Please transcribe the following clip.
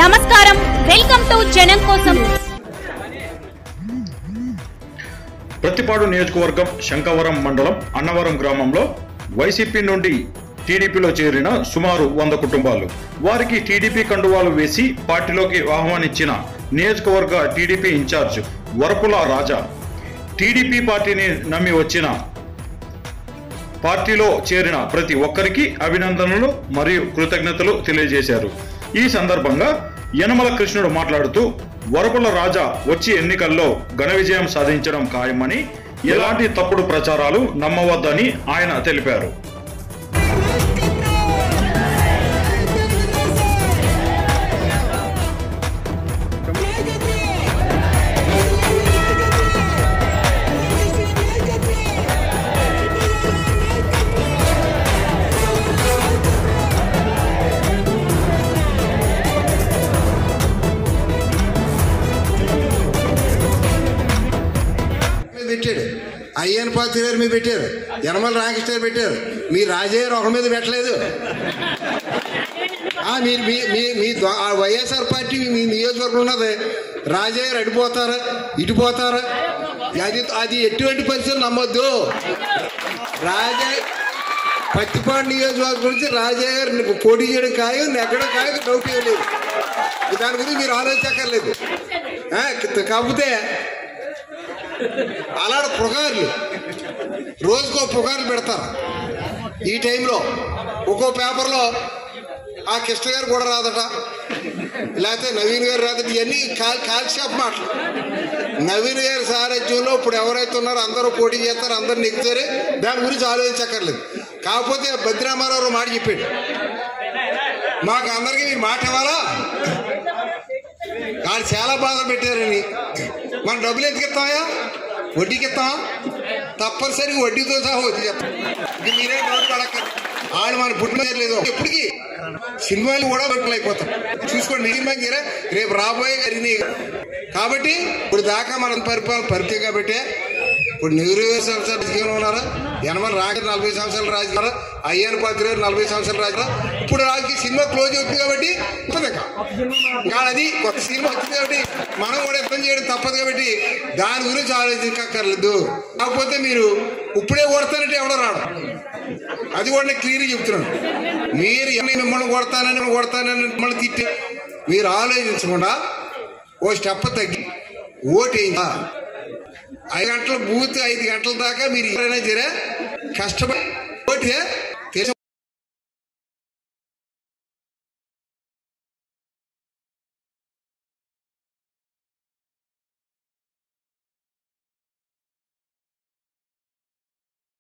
నమస్కారం, welcome to జనం కోసం. ప్రతిపాడు నియోజకవర్గం శంకవరం మండలం అన్నవరం గ్రామంలో వైసీపీ నుండి టీడీపీలో చేరిన సుమారు 100 కుటుంబాలు. వారికి టీడీపీ కండువాలు వేసి పార్టీలోకి ఆహ్వానించిన నియోజకవర్గ TDP incharge Varapula Raja TDP పార్టీని నమ్మి వచ్చిన పార్టీలో చేరిన ప్రతి ఒక్కరికి అభినందనలు మరియు కృతజ్ఞతలు తెలియజేశారు. ఈ సందర్భంగా యనమల కృష్ణుడు మాట్లాడుతూ వరపుల రాజా వచ్చి ఎన్నికల్లో ఘన విజయం సాధించడం ఖాయమని, ఎలాంటి తప్పుడు ప్రచారాలు నమ్మవద్దని ఆయన తెలిపారు. పెట్టాడు, అయ్యన్ పాత్ర గారి మీద పెట్టారు, యనమల రామకృష్ణ గారు పెట్టారు, మీ రాజయ్య ఒక మీద పెట్టలేదు. మీ వైఎస్ఆర్ పార్టీ మీ నియోజకవర్గం ఉన్నది, రాజయ్య అడిపోతారా ఇటుపోతారా, అది ఎటువంటి పరిస్థితులు నమ్మొద్దు. రాజయ్య పత్తిపాడు నియోజకవర్గం గురించి రాజయ్య గారు పోటీ చేయడం ఖాయం, ఎక్కడో ఖాయం, డౌట్ ఏం లేదు. దాని గురించి మీరు ఆలోచించక్కర్లేదు. కాకపోతే అలాంటి పుకార్లు రోజుకో పుకార్లు పెడతారు. ఈ టైంలో ఒక్కో పేపర్లో ఆ కృష్ణ గారు కూడా రాదట, లేకపోతే నవీన్ గారు రాదట. ఇవన్నీ కాల్షాప్ మాటలు. నవీన్ గారి సారథ్యంలో ఇప్పుడు ఎవరైతే ఉన్నారో అందరూ పోటీ చేస్తారు, అందరూ నెగ్గుతారు. దాని గురించి ఆలోచించక్కర్లేదు. కాకపోతే భద్రామారావు మాట చెప్పాడు, మాకు అందరికీ మీరు మాట ఇవ్వాలా, వాళ్ళు చాలా బాధ పెట్టారని. మన డబ్బులు ఎందుకు ఇస్తామా, వడ్డీకి ఇస్తామా, తప్పనిసరిగా వడ్డీతో సహా వచ్చి చెప్తాం. ఇది మీరే డౌట్ పడక్కర్. వాళ్ళు మన పుట్టినలేదు, ఎప్పటికీ సినిమాలు కూడా అయిపోతాం. చూసుకోండి, సినిమాకి రేపు రాబోయే జరిగినాయి. కాబట్టి ఇప్పుడు దాకా మనం పరిచయం కాబట్టి ఇప్పుడు 20 సంవత్సరాలు రాజకీయంలో ఉన్నారా, యనమల రాజు 40 సంవత్సరాలు రాజకీయాలు, అయ్యన్ పాత్ర 40 సంవత్సరాలు రాజకీయాలు. ఇప్పుడు రాజకీయ సినిమా క్లోజ్ అవుతుంది కాబట్టి ఇంకా అది కొత్త సినిమా వచ్చింది కాబట్టి మనం కూడా యుద్ధం చేయడం తప్పదు. కాబట్టి దాని గురించి ఆలోచించక్కర్లేదు. కాకపోతే మీరు ఇప్పుడే కొడతానంటే ఎవడో రాడు, అది కూడా నేను క్లియర్గా చెప్తున్నాను. మీరు మిమ్మల్ని కొడతానని మిమ్మల్ని తిట్టి మీరు ఆలోచించకుండా ఓ స్టెప్ తగ్గి ఓటేయిందా. 5 గంటల బూత్ 5 గంటల దాకా మీరు ఎవరైనా సరే కష్టపడి ఓటే